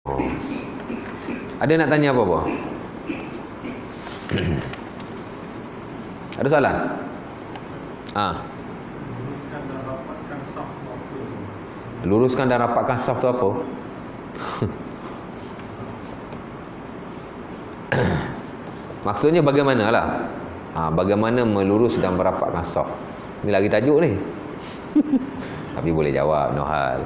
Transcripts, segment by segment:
Ada nak tanya apa-apa? Ada soalan? Luruskan dan rapatkan saf tu apa? Maksudnya bagaimana lah? Bagaimana melurus dan merapatkan saf? Ni lagi tajuk ni. Tapi boleh jawab, no hal.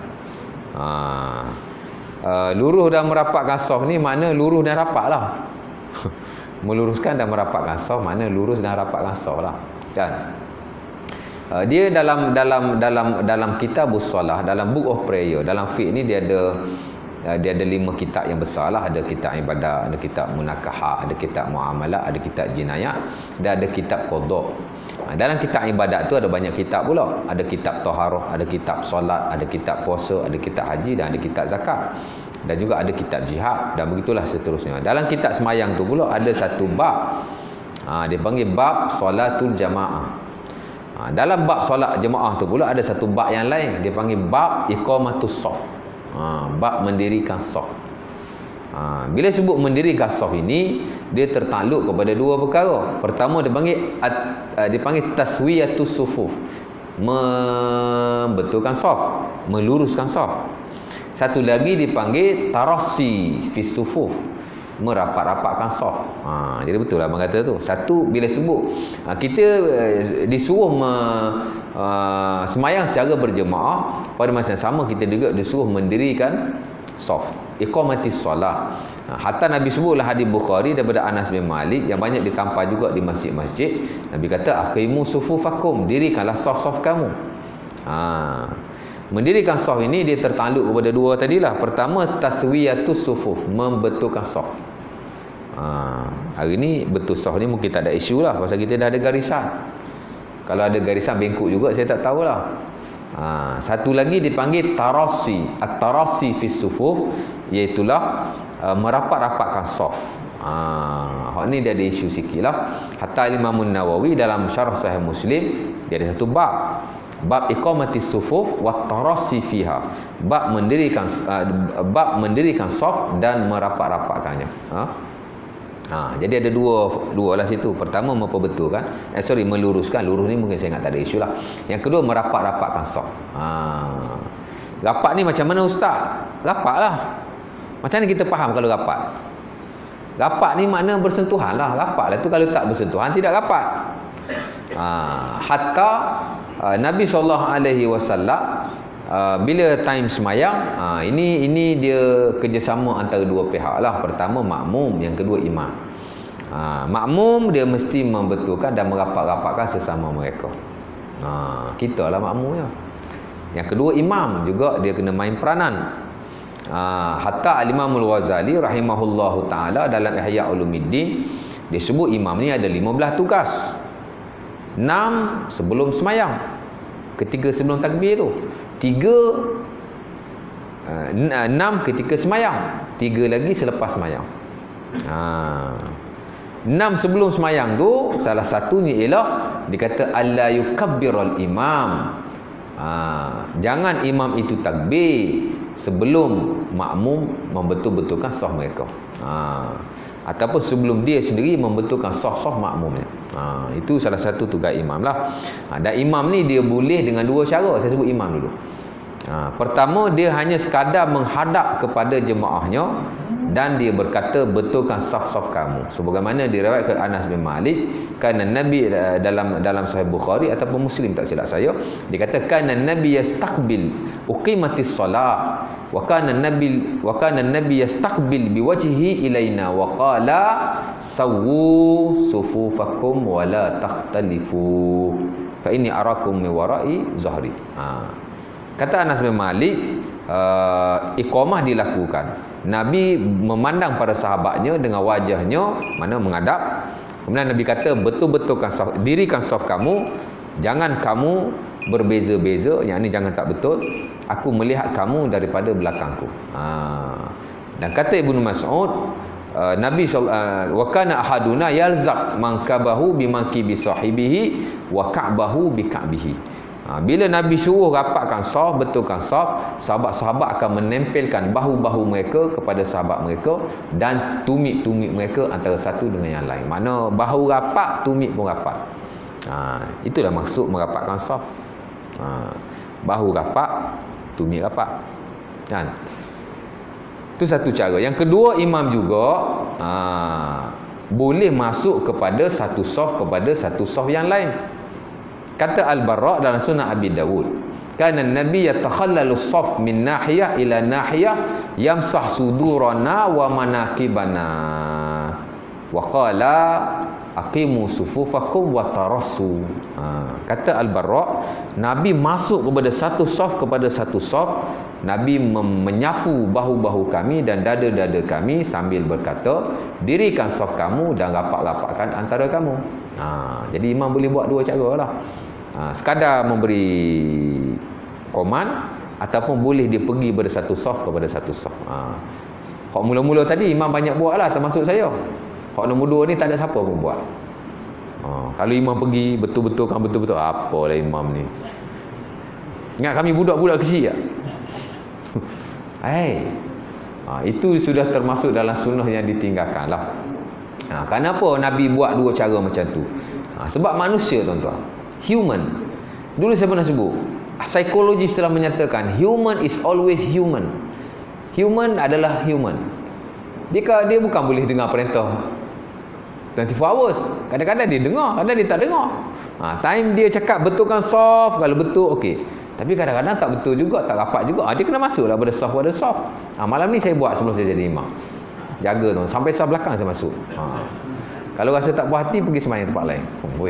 Lurus dan merapatkan saf ni makna lurus dan rapat lah. Meluruskan dan merapatkan saf makna lurus dan rapatkan saf lah, kan? Dia dalam kitabus solah, dalam book of prayer, dalam fiqh ni dia ada 5 kitab yang besar lah. Ada kitab ibadat, ada kitab munakaha, ada kitab muamalah, ada kitab jinayah, dan ada kitab qada. Dalam kitab ibadat tu ada banyak kitab pula. Ada kitab taharah, ada kitab solat, ada kitab puasa, ada kitab haji, dan ada kitab zakat. Dan juga ada kitab jihad, dan begitulah seterusnya. Dalam kitab semayang tu pula ada satu bab. Dia panggil bab solatul jamaah. Dalam bab solat jemaah tu pula ada satu bab yang lain. Dia panggil bab iqamatus shaf. Bab mendirikan shaf. Bila sebut mendirikan shaf ini, dia tertakluk kepada 2 perkara. Pertama dia panggil taswiyatus sufuf. Membetulkan shaf, meluruskan shaf. Satu lagi dipanggil tarassi fis sufuf, merapat-rapatkan shaf. Jadi betul lah abang kata tu. Satu, bila sebut kita disuruh semayang secara berjemaah, pada masa yang sama kita juga disuruh mendirikan shaf, iqamatis solah. Hatta Nabi sebutlah hadis Bukhari daripada Anas bin Malik yang banyak ditampar juga di masjid-masjid. Nabi kata aqimu sufufakum, dirikanlah shaf-shaf kamu. Mendirikan shaf ini dia tertakluk kepada 2 tadilah. Pertama, taswiyatus sufuf, membetulkan shaf. Hari ni betul shaf ni mungkin tak ada isu lah, pasal kita dah ada garisan. Kalau ada garisan bengkok juga saya tak tahulah. Satu lagi dipanggil tarasi, at-tarasi fis sufuf, iaitulah merapat-rapatkan shaf. Hak ni dia ada isu sikitlah. Hatta Imam Nawawi dalam syarah Sahih Muslim dia ada satu bab iqamatis sufuf wa tarasi fiha, bab mendirikan shaf dan merapat-rapatkannya. Jadi ada dua lah situ. Pertama memperbetulkan, meluruskan. Lurus ni mungkin saya ingat tak ada isu lah. Yang kedua merapat-rapatkan shaf. Rapat ni macam mana ustaz? Rapat lah. Macam mana kita faham kalau rapat? Rapat ni makna bersentuhan lah. Rapat lah tu, kalau tak bersentuhan tidak rapat. Hatta Nabi SAW bila time semayang, ini dia kerjasama antara 2 pihak lah. Pertama makmum, yang kedua imam. Makmum dia mesti membetulkan dan merapat-rapatkan sesama mereka. Kita lah makmumnya. Yang kedua imam juga dia kena main peranan. Hatta Al-Imam Al-Ghazali rahimahullahu ta'ala dalam Ihya Ulumuddin dia sebut imam ni ada 15 tugas. 6 sebelum semayang, ketiga sebelum takbir tu, 6 ketika semayang, 3 lagi selepas semayang. 6 sebelum semayang tu salah satunya ialah dikata alla yukabbirul imam. Jangan imam itu takbir sebelum makmum membetul-betulkan shaf mereka. Ataupun sebelum dia sendiri membetulkan shaf-shaf makmumnya. Itu salah satu tugas imam lah. Dan imam ni dia boleh dengan 2 cara. Saya sebut imam dulu. Pertama, dia hanya sekadar menghadap kepada jemaahnya dan dia berkata betulkan shaf-shaf kamu. Sebagaimana diriwayatkan Anas bin Malik, kerana Nabi dalam Sahih Bukhari ataupun Muslim tak silap saya, dia kata kana Nabi yastaqbil uqimatis solah wa kana Nabi yastaqbil biwajhihi ilaina wa qala sawwu sufufakum wa la takhtalifu fa inni arakum min wara'i zahri. Kata Anas bin Malik, iqamah dilakukan. Nabi memandang pada sahabatnya dengan wajahnya mana menghadap. Kemudian Nabi kata betul-betulkan saf, dirikan saf kamu, jangan kamu berbeza-beza, yang ini jangan tak betul. Aku melihat kamu daripada belakangku. Dan kata Ibnu Mas'ud, Nabi wa kana ahaduna yalzaq mankabahu bimankibi sahibihi wa ka'bahu bi ka'bihi. Bila Nabi suruh rapatkan saf, betulkan saf, sahabat-sahabat akan menempelkan bahu-bahu mereka kepada sahabat mereka dan tumit-tumit mereka antara satu dengan yang lain. Mana bahu rapat, tumit pun rapat. Itulah maksud merapatkan saf. Bahu rapat, tumit rapat. Kan? Itu satu cara. Yang kedua, imam juga boleh masuk kepada satu saf kepada satu saf yang lain. Kata Al-Bara' dalam Sunan Abi Dawud, kana Nabi yatakhallalu saf min nahiyah ila nahiyah yamsah sudurana wa manaqibana wa qala aqimu sufufakum wa tarassu. Kata Al-Bara', Nabi masuk kepada satu saf, Nabi menyapu bahu-bahu kami dan dada-dada kami sambil berkata, dirikan saf kamu dan rapat-rapatkan antara kamu. Jadi imam boleh buat dua cara lah. Sekadar memberi koman ataupun boleh dia pergi pada satu saf kepada satu saf. Hak mula-mula tadi imam banyak buat lah, termasuk saya. Hak nombor dua ni tak ada siapa pun buat. Kalau imam pergi betul-betulkan betul-betul, apalah imam ni. Ingat kami budak-budak kecil tak? Itu sudah termasuk dalam sunnah yang ditinggalkan lah. Kenapa Nabi buat dua cara macam tu? Sebab manusia, tuan-tuan, human. Dulu saya pernah sebut, psikologis telah menyatakan human is always human. Human adalah human. Dia bukan boleh dengar perintah 24 hours. Kadang-kadang dia dengar, kadang dia tak dengar. Time dia cakap betulkan saf, kalau betul okey. Tapi kadang-kadang tak betul juga, tak rapat juga. Dia kena masuklah pada saf. Malam ni saya buat sebelum saya jadi imam. Jaga tu, sampai saf belakang saya masuk. Kalau rasa tak puas hati, pergi sembahyang tempat lain.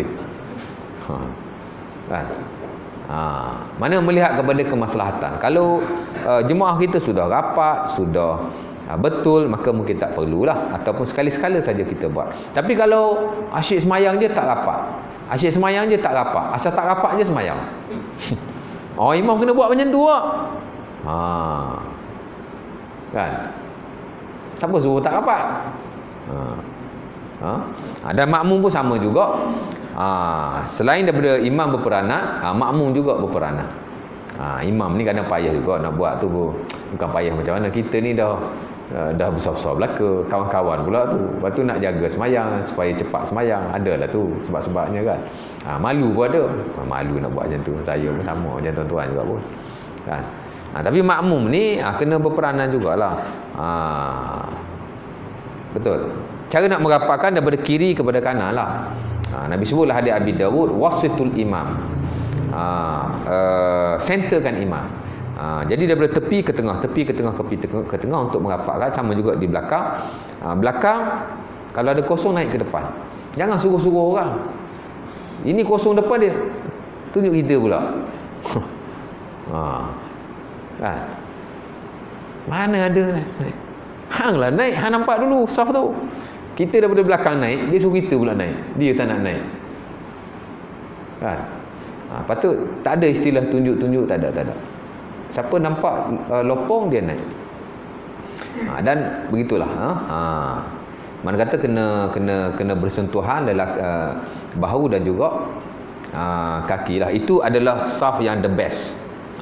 Kan? Mana melihat kepada kemaslahatan. Kalau jemaah kita sudah rapat, sudah betul, maka mungkin tak perlulah, ataupun sekali-sekala saja kita buat. Tapi kalau asyik semayang je tak rapat, asal tak rapat je semayang. Imam kena buat macam tu lah. Kan? Siapa suruh tak rapat? Dan makmum pun sama juga. Selain daripada imam berperanan, makmum juga berperanan. Imam ni kadang payah juga nak buat tu. Bukan payah macam mana, kita ni dah besar-besar belaka, kawan-kawan pula tu. Lepas tu nak jaga semayang supaya cepat semayang, adalah tu sebab-sebabnya kan. Malu pun ada. Malu nak buat macam tu. Saya pun sama macam tuan-tuan juga pun. Kan? Tapi makmum ni kena berperanan jugalah. Betul. Cara nak merapatkan daripada kiri kepada kanan lah. Nabi sebutlah hadis Abi Dawud, wasitul imam. Centerkan imam. Jadi daripada tepi ke tengah untuk merapatkan. Sama juga di belakang. Belakang kalau ada kosong naik ke depan. Jangan suruh-suruh orang. Ini kosong depan dia tunjuk kita pula. Kan? Mana ada hanglah naik, hang nampak dulu saf tu. Kita daripada belakang naik, dia suruh kita pula naik. Dia tak nak naik. Kan? Patut tak ada istilah tunjuk-tunjuk, tak ada. Siapa nampak lopong dia naik. Dan begitulah. Mana kata kena bersentuhan dalam bahu dan juga kaki lah. Itu adalah saf yang the best.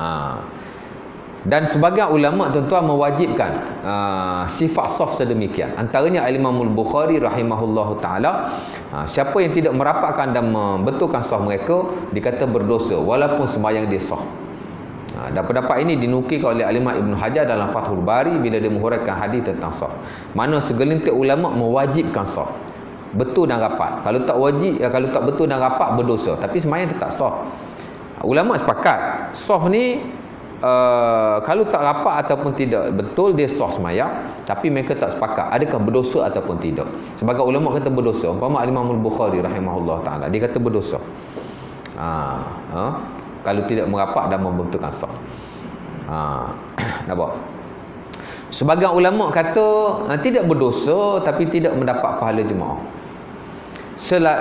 Dan sebagian ulama tuan-tuan mewajibkan sifat saf sedemikian. Antaranya Imam Al-Bukhari rahimahullahu taala, siapa yang tidak merapatkan dan membetulkan saf mereka dikata berdosa walaupun sembahyang dia sah. Dan pendapat ini dinukilkan oleh Imam Ibn Hajar dalam Fathul Bari bila dia menghuraikan hadis tentang saf. Mana segelintir ulama mewajibkan saf betul dan rapat. Kalau tak betul dan rapat berdosa, tapi sembahyang tetap sah. Ulama sepakat saf ni kalau tak rapat ataupun tidak betul dia sah sembahyang, tapi mereka tak sepakat adakah berdosa ataupun tidak. Sebagai ulama kata berdosa. Umpama Imam Al-Bukhari rahimahullah taala dia kata berdosa. Kalau tidak merapat dan membentukkan saf. Nampak? Sebagian ulama kata tidak berdosa tapi tidak mendapat pahala jemaah.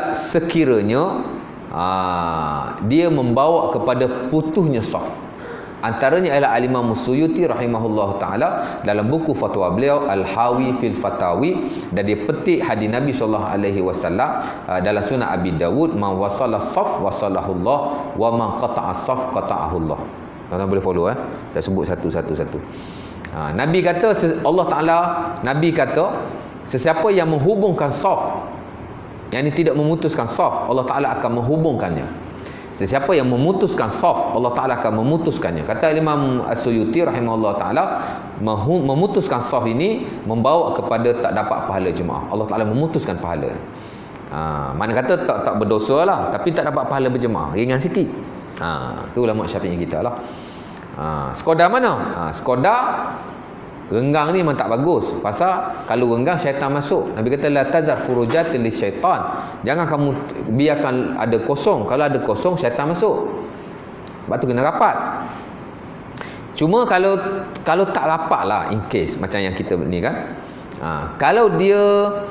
Sekiranya dia membawa kepada putusnya saf. Antaranya ialah Al-Imam Suyuti rahimahullah ta'ala dalam buku fatwa beliau Al-Hawi fil Fatawi, dan dia petik hadis Nabi SAW dalam Sunan Abi Dawud, man wasala saf wasalahullah wa man qata'a saf qata'ahullah. Tuan-tuan boleh follow dah sebut satu-satu. Nabi kata, Allah Ta'ala, Nabi kata, sesiapa yang menghubungkan saf, yang ini tidak memutuskan saf, Allah Ta'ala akan menghubungkannya. Sesiapa yang memutuskan saf, Allah Ta'ala akan memutuskannya. Kata Imam As-Suyuti rahimahullah ta'ala, memutuskan saf ini membawa kepada tak dapat pahala jemaah. Allah Ta'ala memutuskan pahala. Mana kata tak berdosa lah, tapi tak dapat pahala berjemaah, ringan sikit. Tu ulama Syafi'i kita lah. Sekadar mana? Sekadar renggang ni memang tak bagus. Pasal kalau renggang syaitan masuk. Nabi kata la tazar furujatin lisyaitan. Jangan kamu biarkan ada kosong. Kalau ada kosong syaitan masuk. Sebab tu kena rapat. Cuma kalau tak rapat lah, in case macam yang kita ni kan. Kalau dia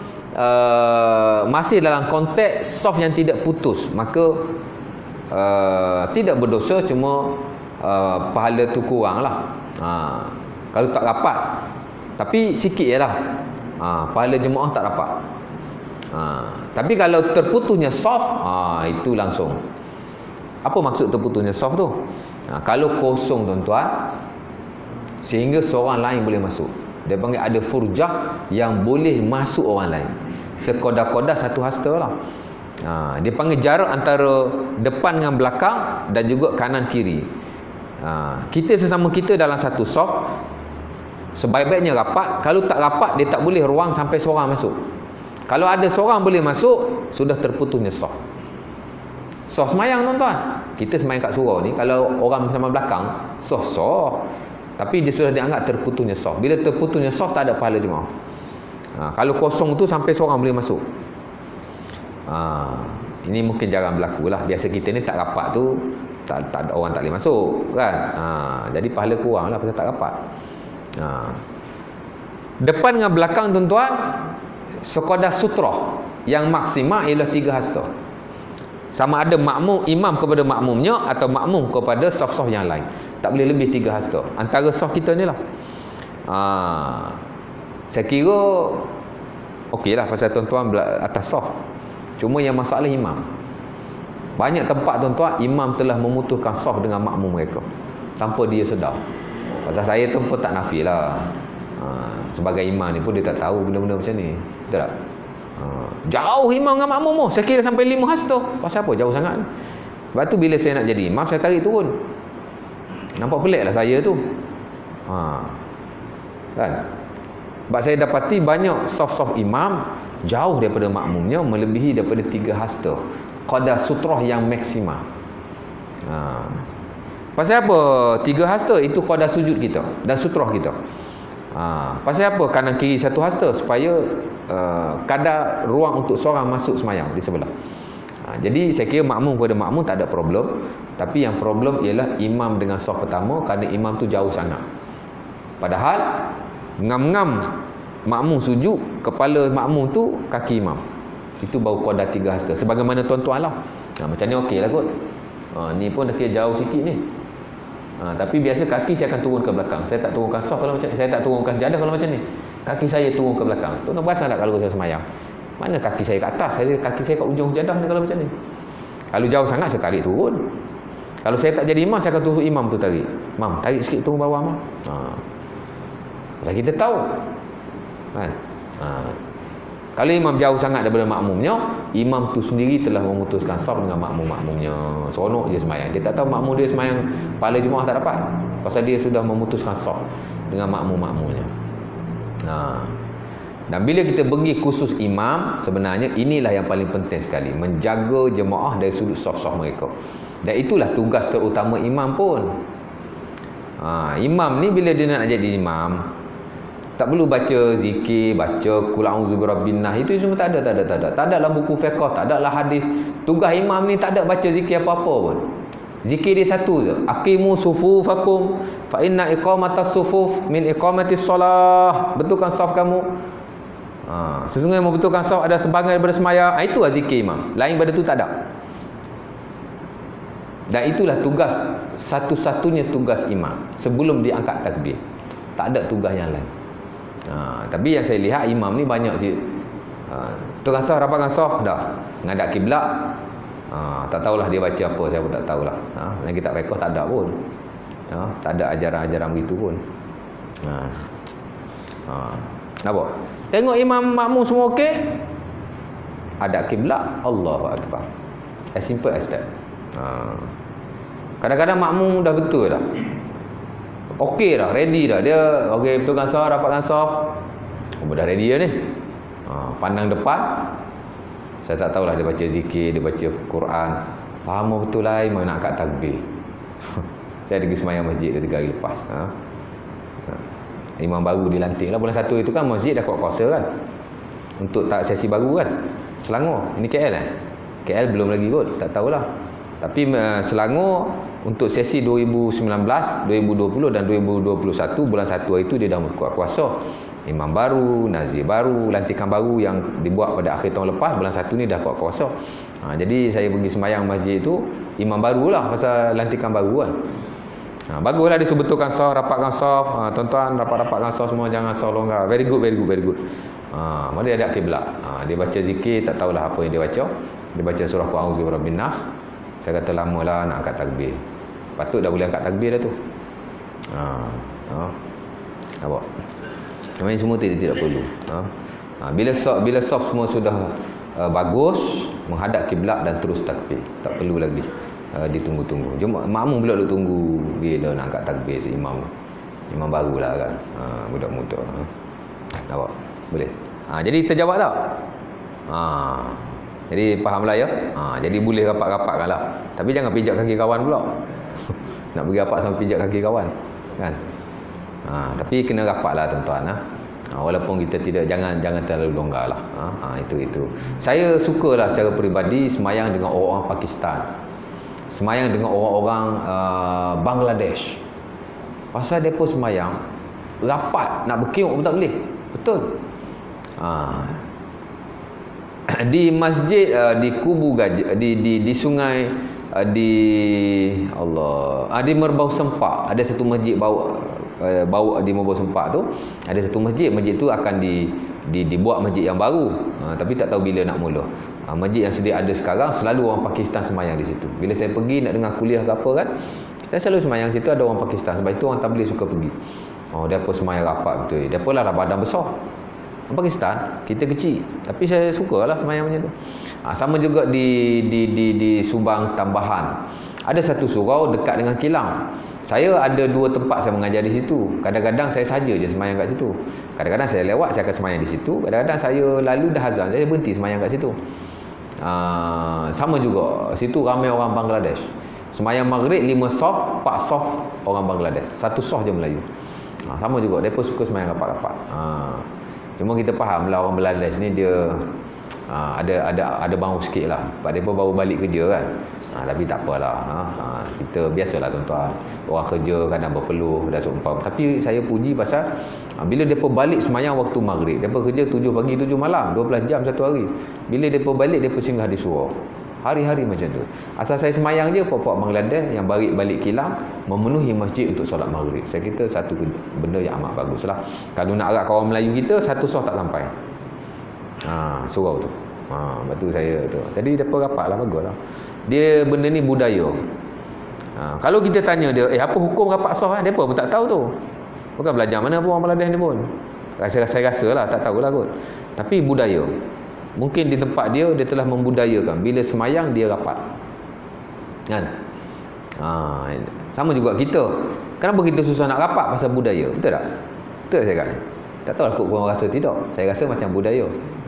masih dalam konteks soft yang tidak putus, maka tidak berdosa, cuma pahala tu kurang lah. Kalau tak rapat, tapi sikit je lah, pahala jemaah tak rapat. Tapi kalau terputusnya soft, itu langsung. Apa maksud terputusnya soft tu? Kalau kosong tuan-tuan, sehingga seorang lain boleh masuk. Dia panggil ada furjah yang boleh masuk orang lain. Sekoda-koda satu hasta lah. Dia panggil jarak antara depan dengan belakang dan juga kanan kiri. Kita sesama kita dalam satu soft, sebaik-baiknya rapat. Kalau tak rapat, dia tak boleh ruang sampai seorang masuk. Kalau ada seorang boleh masuk, sudah terputusnya soft. Soft semayang tuan-tuan. Kita semayang kat surau ni, kalau orang bersama belakang, soft. Tapi dia sudah dianggap terputusnya soft. Bila terputusnya soft, tak ada pahala jemaah. Kalau kosong tu sampai seorang boleh masuk. Ini mungkin jarang berlaku lah. Biasa kita ni tak rapat tu, tak orang tak boleh masuk kan. Jadi pahala kurang lah pasal tak rapat. Depan dengan belakang tuan-tuan, sekadar sutrah yang maksimal ialah 3 hasta. Sama ada makmum, imam kepada makmumnya atau makmum kepada saf-saf yang lain. Tak boleh lebih 3 hasta antara saf kita ni lah. Saya kira okey lah pasal tuan-tuan atas saf. Cuma yang masalah imam. Banyak tempat tuan-tuan, imam telah memutuskan saf dengan makmum mereka tanpa dia sedar. Pasal saya tu pun tak nafi lah. Sebagai imam ni pun dia tak tahu benda-benda macam ni. Betul tak? Jauh imam dengan makmum. Saya kira sampai 5 hasta. Pasal apa? Jauh sangat. Sebab tu bila saya nak jadi imam, saya tarik turun. Nampak pelik lah saya tu. Kan? Sebab saya dapati banyak saf-saf imam jauh daripada makmumnya, melebihi daripada 3 hasta. Qadar sutrah yang maksimal. Pasal apa 3 hasta? Itu qadar sujud kita dan sutrah kita. Pasal apa kanan kiri 1 hasta? Supaya kadar ruang untuk seorang masuk semayang di sebelah. Jadi saya kira makmum kepada makmum tak ada problem. Tapi yang problem ialah imam dengan saf pertama, kerana imam tu jauh sangat. Padahal ngam-ngam makmum sujud, kepala makmum tu kaki imam. Itu baru qadar 3 hasta. Sebagaimana tuan-tuan lah. Macam ni okey lah kot. Ni pun dah kira jauh sikit ni. Tapi biasa kaki saya akan turun ke belakang. Saya tak turunkan saf kalau macam ni. Saya tak turunkan sejadah kalau macam ni. Kaki saya turun ke belakang. Tuan-tuan perasan tak kalau saya semayang? Mana kaki saya ke atas? Kaki saya kat ujung sejadah ni kalau macam ni. Kalau jauh sangat saya tarik turun. Kalau saya tak jadi imam, saya akan turun imam tu tarik. Mam, tarik sikit turun bawah mam. Pasal kita tahu. Kan? Kalau imam jauh sangat daripada makmumnya, imam tu sendiri telah memutuskan saf dengan makmum-makmumnya. Seronok je semayang. Dia tak tahu makmum dia semayang pahala jemaah tak dapat. Pasal dia sudah memutuskan saf dengan makmum-makmumnya. Dan bila kita pergi khusus imam, sebenarnya inilah yang paling penting sekali. Menjaga jemaah dari sudut saf-saf mereka. Dan itulah tugas terutama imam pun. Imam ni bila dia nak jadi imam, tak perlu baca zikir, baca qul a'udzu birabbin nas. Itu semua tak ada. Tak ada dalam buku fiqh, tak ada lah hadis. Tugas imam ni tak ada baca zikir apa-apa pun. Zikir dia satu je. Aqimu sufufakum fa inna iqamatas sufuf min iqamatis solah. Betulkan saf kamu. Sesungguhnya membetulkan saf ada sebahagian daripada sembahyang. Itu lah zikir imam. Lain pada tu tak ada. Dan itulah tugas, satu-satunya tugas imam sebelum dia angkat takbir. Tak ada tugas yang lain. Tapi yang saya lihat imam ni banyak sih. Tukang sah, rapat sah dah. Ngadap kiblat. Tak tahulah dia baca apa, saya pun tak tahulah. Dalam kitab rekod tak ada pun. Tak ada ajaran-ajaran begitu pun. Nampak? Tengok imam makmum semua okey. Hadap kiblat, Allahu Akbar. As simple as that. Kadang-kadang makmum dah betul dah. Okey dah, ready dah. Dia okey betulkan saf, rapatkan saf. Dah ready dah ni. Pandang depan. Saya tak tahulah dia baca zikir, dia baca Quran. Lama betul lah imam nak angkat takbir. Saya pergi semayang masjid 2-3 hari lepas. Imam baru dilantik lah. Bulan 1 itu kan masjid dah kuat kuasa kan. Untuk tak sesi baru kan. Selangor. Ini KL kan? KL belum lagi kot. Tak tahulah. Tapi Selangor untuk sesi 2019, 2020 dan 2021 bulan 1 itu dia dah kuat kuasa. Imam baru, nazir baru, lantikan baru yang dibuat pada akhir tahun lepas, bulan 1 ni dah kuat kuasa. Jadi saya pergi semayang masjid itu, imam barulah pasal lantikan baru kan. Baguslah dia sebetulkan saf, rapatkan saf. Tuan-tuan rapat-rapatkan saf semua, jangan saf longgar. Very good, very good, very good. Mari dia ada kiblat. Dia baca zikir, tak tahulah apa yang dia baca. Dia baca surah Qul a'udzu birabbin nas. Saya kata lamalah nak angkat takbir. Patut dah boleh angkat takbir dah tu. Nampak? Memang semua tidak perlu. Bila saf semua sudah bagus, menghadap kiblat dan terus takbir. Tak perlu lagi ditunggu-tunggu. Jom makmum pula duk tunggu bila nak angkat takbir si imam. Imam barulah kan. Budak-budak. Nampak? Boleh. Jadi terjawab tak? Jadi fahamlah ya. Jadi boleh rapat-rapatkanlah. Tapi jangan pijak kaki kawan pula. Nak pergi rapat sama pijak kaki kawan. Kan? Tapi kena rapatlah tuan-tuan. Walaupun kita tidak, jangan terlalu longgar lah. Itu. Saya sukalah secara peribadi semayang dengan orang-orang Pakistan. Semayang dengan orang-orang Bangladesh. Pasal mereka semayang rapat, nak berkiuk pun tak boleh. Betul. Di masjid di Kubu Gajah, di sungai di Merbau Sempak ada satu masjid bau di Merbau Sempak tu ada satu masjid tu akan dibuat masjid yang baru, tapi tak tahu bila nak mula. Masjid yang sedia ada sekarang selalu orang Pakistan semayang di situ. Bila saya pergi nak dengar kuliah ke apa kan, saya selalu semayang situ ada orang Pakistan. Sebab itu orang tabligh suka pergi. Dia pun semayang rapat betul. Dia pun lah badan besar. Pakistan, kita kecil. Tapi saya sukalah semayang macam tu. Sama juga di Subang Tambahan. Ada satu surau dekat dengan kilang. Saya ada 2 tempat saya mengajar di situ. Kadang-kadang saya saja je semayang kat situ. Kadang-kadang saya lewat, saya akan semayang di situ. Kadang-kadang saya lalu dah azan, saya berhenti semayang kat situ. Sama juga. Situ ramai orang Bangladesh. Semayang maghrib 5 saf, 4 saf orang Bangladesh. 1 saf je Melayu. Sama juga. Mereka suka semayang rapat-rapat. Cuma kita faham lah orang Bangladesh ni dia ada bangun sikit lah. Sebab dia pun baru balik kerja kan. Tapi tak apalah. Kita biasalah tuan-tuan. Orang kerja kadang berpeluh dan seumpama. Tapi saya puji pasal bila dia pun balik semayang waktu maghrib. Dia pun kerja 7 pagi 7 malam, 12 jam satu hari. Bila dia pun balik, dia pun singgah di surau. Hari-hari macam tu. Asal saya semayang je, puak-puak Bangladesh yang balik kilang memenuhi masjid untuk solat maghrib. Saya kata satu benda yang amat bagus lah. Kalau nak agak kawan Melayu kita, 1 saf tak sampai. Surau tu. Lepas tu saya tu. Jadi depa rapat lah, bagus lah. Dia benda ni budaya. Kalau kita tanya dia, apa hukum rapat saf? Depa pun tak tahu tu. Bukan belajar mana pun orang Bangladesh ni pun. Saya rasa lah, tak tahulah kot. Tapi budaya. Mungkin di tempat dia telah membudayakan bila semayang dia rapat. Kan? Sama juga kita. Kenapa kita susah nak rapat? Pasal budaya. Betul tak? Betul saya kata. Tak tahu aku korang rasa tidak. Saya rasa macam budaya.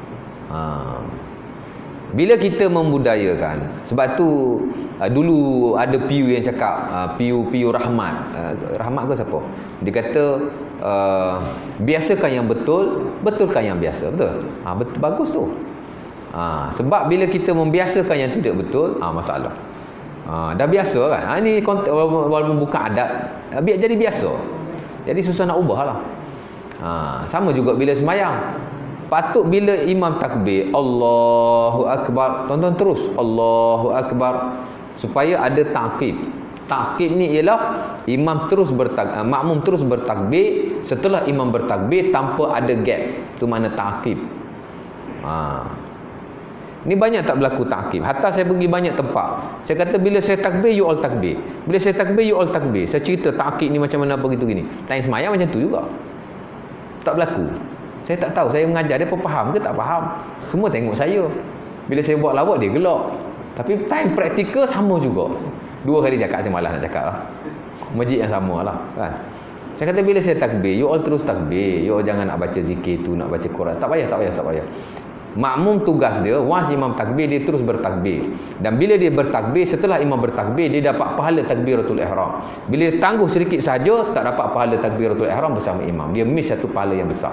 Bila kita membudayakan, sebab tu dulu ada PU yang cakap, PU Rahmat. Rahmat ke siapa? Dia kata biasakan yang betul, betulkan yang biasa. Betul? Betul, bagus tu. Sebab bila kita membiasakan yang tidak betul, masalah. Dah biasa kan. Ini walaupun bukan adat, biar jadi biasa. Jadi susah nak ubah lah. Sama juga bila semayang. Patut bila imam takbir, Allahu Akbar, tonton terus Allahu Akbar. supaya ada ta'qib. Ta'qib ni ialah makmum terus bertakbir setelah imam bertakbir tanpa ada gap. Itu makna ta'qib. Ni banyak tak berlaku ta'qib. Hatta saya pergi banyak tempat. Saya kata bila saya takbir, you all takbir. Bila saya takbir, you all takbir. Saya cerita ta'qib ni macam mana begitu gini. Time semayang macam tu juga. Tak berlaku. Saya tak tahu. Saya mengajar dia faham ke tak faham. Semua tengok saya. Bila saya buat lawak, dia gelak. Tapi time praktikal sama juga. 2 kali cakap, saya malas nak cakap lah. Masjid yang sama lah kan. Saya kata bila saya takbir, you all terus takbir. You all jangan nak baca zikir tu, nak baca Quran. Tak payah. Makmum tugas dia, once imam takbir, dia terus bertakbir. Dan bila dia bertakbir, setelah imam bertakbir, dia dapat pahala takbiratul ihram. Bila dia tangguh sedikit saja, tak dapat pahala takbiratul ihram bersama imam. Dia miss satu pahala yang besar.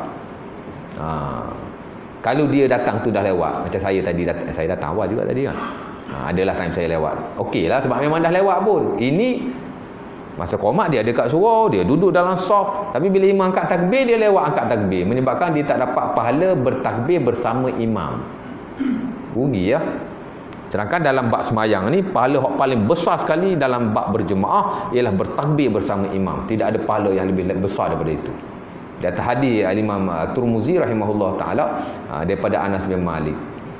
Kalau dia datang tu dah lewat. Macam saya tadi, saya datang awal juga tadi kan. Adalah time saya lewat. Okey lah, sebab memang dah lewat pun. Ini masa qomat dia ada kat surau, dia duduk dalam saf. Tapi bila imam angkat takbir, dia lewat angkat takbir, menyebabkan dia tak dapat pahala bertakbir bersama imam. Rugi ya. Sedangkan dalam bab semayang ni, pahala yang paling besar sekali dalam bab berjemaah ialah bertakbir bersama imam. Tidak ada pahala yang lebih besar daripada itu. Di atas hadis Al-Imam Tirmizi rahimahullah taala daripada Anas bin Malik.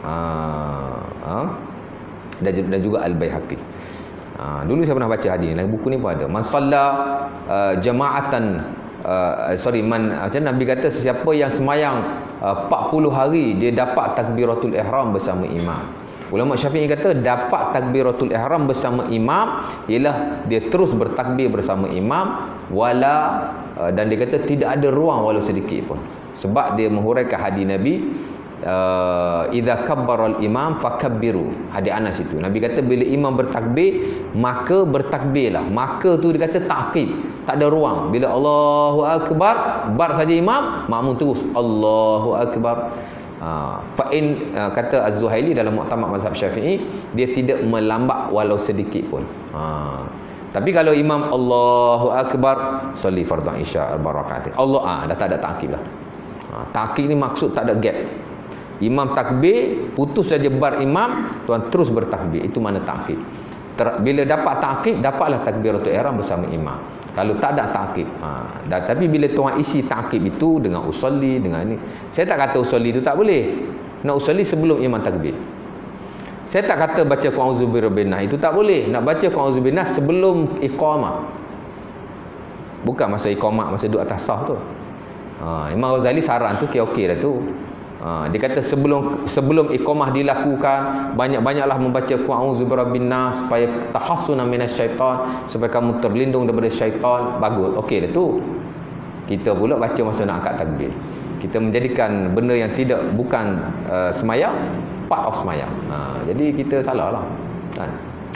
Dan juga Al-Baihaqi. Dulu saya pernah baca hadis ni, buku ni pun ada. Man salla jama'atan macam Nabi kata sesiapa yang semayang 40 hari dia dapat takbiratul ihram bersama imam. Ulama Syafi'i kata dapat takbiratul ihram bersama imam ialah dia terus bertakbir bersama imam dan dia kata tidak ada ruang walau sedikit pun. Sebab dia menghuraikan hadis Nabi idza kabbaral imam fakabbiru. Hadis Anas itu. Nabi kata bila imam bertakbir, maka bertakbirlah. Maka tu dia kata ta'qib. Tak ada ruang. Bila Allahu akbar, bar saja imam, makmum terus Allahu akbar. Kata Az-Zuhaili dalam Muktamad Mazhab Syafi'i, dia tidak melambat walau sedikit pun. Tapi kalau imam Allahu akbar, salli fardhu isya al-barakati. Dah tak ada ta'qib lah. Ta'qib ni maksud tak ada gap. Imam takbir, putus saja bar imam, tuan terus bertakbir. Itu mana ta'qib. Bila dapat ta'qib, dapatlah takbiratul ihram bersama imam. Kalau tak ada ta'qib, tapi bila tuan isi ta'qib itu dengan usolli, dengan ini, saya tak kata usolli itu tak boleh. Nak usolli sebelum imam takbir. Saya tak kata baca Qul a'udzu birabbin nas itu tak boleh. Nak baca Qul a'udzu birabbin nas sebelum iqamah. Bukan masa iqamah, masa duduk atas saf tu. Imam Ghazali saran tu okey dah tu. Dia kata sebelum iqamah dilakukan, banyak-banyaklah membaca Qul a'udzu birabbin nas supaya tahassuna minasyaitan, supaya kamu terlindung daripada syaitan. Bagus, okey dah tu. Kita pula baca masa nak angkat takbir. Kita menjadikan benda yang bukan semayang part of semayang. Jadi kita salah lah kan?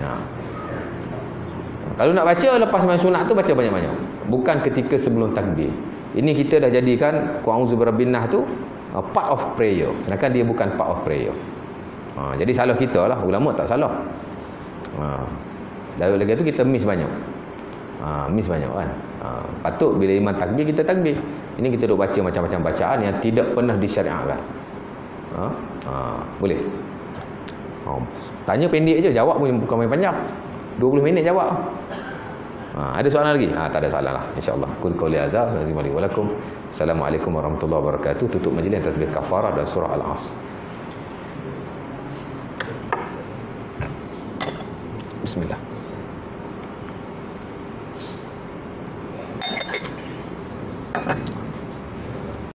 Kalau nak baca lepas sembahyang sunat tu, baca banyak-banyak, bukan ketika sebelum takbir. Ini kita dah jadikan Qul a'udzu birabbin nas tu part of prayer, sedangkan dia bukan part of prayer. Jadi salah kita lah. Ulama tak salah. Lalu lagi tu kita miss banyak. Miss banyak kan. Patut bila imam takbir, kita takbir. Ini kita duk baca macam-macam bacaan yang tidak pernah disyariatkan. Boleh. Tanya pendek je, jawab pun bukan main panjang. 20 minit jawab. Ada soalan lagi? Tak ada soalan lah, insyaAllah. Qul qawli hadza, Assalamualaikum warahmatullahi wabarakatuh. Tutup majlis tasbih kafarah dan surah Al-Asr. Bismillah.